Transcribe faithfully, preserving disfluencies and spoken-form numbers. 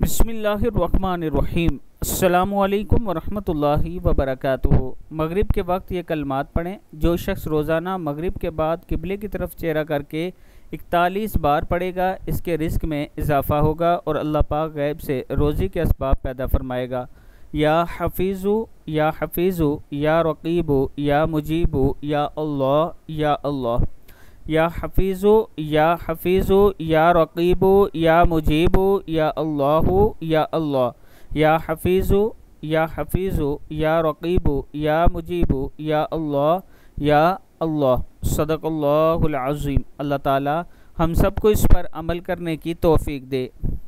बिस्मिल्लाहिर्रहमानिर्रहीम। अस्सलामुअलैकुम वरहमतुल्लाहि वबरकातुहू। मगरिब के वक्त ये कलमात पढ़ें। जो शख्स रोज़ाना मगरिब के बाद किबले की तरफ चेहरा करके इकतालीस बार पढ़ेगा, इसके रिस्क में इजाफ़ा होगा और अल्लाह पाक गैब से रोज़ी के असबाब पैदा फरमाएगा। या हफीज़ु या हफीज़ु या रक़ीबु या मुजीबु या अल्लाह या अल्लाह। या हफीज़ु या हफीज़ु या रक़ीबु या मुजीबु या अल्लाहु या अल्लाह। या हफीज़ु या हफीज़ु या रक़ीबु या मुजीबु या अल्लाह या अल्लाह। सदक़ल्लाहुल अज़ीम। अल्लाह ताला हम सबको इस पर अमल करने की तौफ़ीक दे।